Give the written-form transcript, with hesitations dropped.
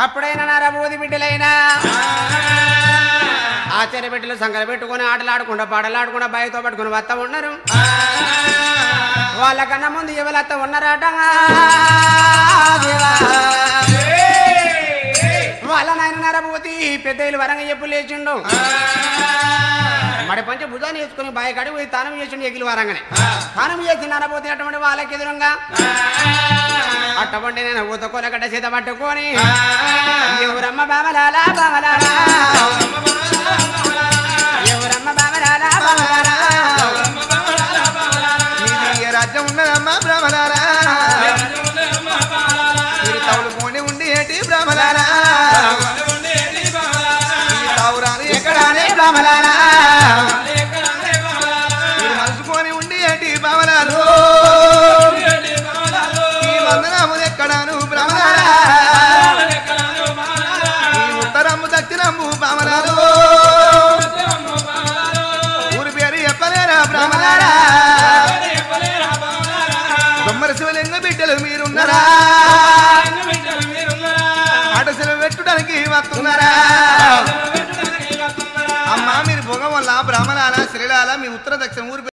అప్పుడైనా నరబోధి బిడ్డలైనా ఆచార్య బిడ్డలు సంకలు పెట్టుకుని ఆటలాడుకుండా పాటలాడుకుండా బయతో పట్టుకుని వత్త ఉన్నారు. వాళ్ళకన్నా ముందు ఎవరత్త ఉన్నారట. వాళ్ళ నాయన నరబోతి పెద్దలు వరంగా చెప్పు లేచిండు. మడి పంచ భుజాన్ని వేసుకుని బాయి కడిగి పోయి తానం చేసిండు. ఎగిలి వరంగానే తానం చేసి నరబోతి అటువంటి వాళ్ళకి ఎదురుగా అట్టబండి నేను ఊత కొలగడ్డ చేత పట్టుకొని ఎవరమ్మ బామలాలా బామలాలా ఎవరమ్మ బామలాలా బామలాలా రాజ్యం ఉన్నదమ్మా బ్రహ్మలారా మీరు తౌలుకొని ఉండి ఏంటి బ్రహ్మలారా తావురాలు ఎక్కడానే బామలాలా మీరు మలుసుకొని ఉండి ఏంటి బ్రహ్మలాలు ఈ వందనములు ఎక్కడాను బ్రహ్మలారా ఈ ఉత్తరమ్ము దక్షిణమ్ము బ్రహ్మలాలు ఊరి పేరు చెప్పలేరా బ్రహ్మలారా బొమ్మర శివలింగ బిడ్డలు మీరున్నారా ఆటశిల పెట్టుడానికి వస్తున్నారా అమ్మా మీరు భోగం వల్ల బ్రాహ్మణాల శ్రీలాల మీ ఉత్తర దక్షిణ ఊరి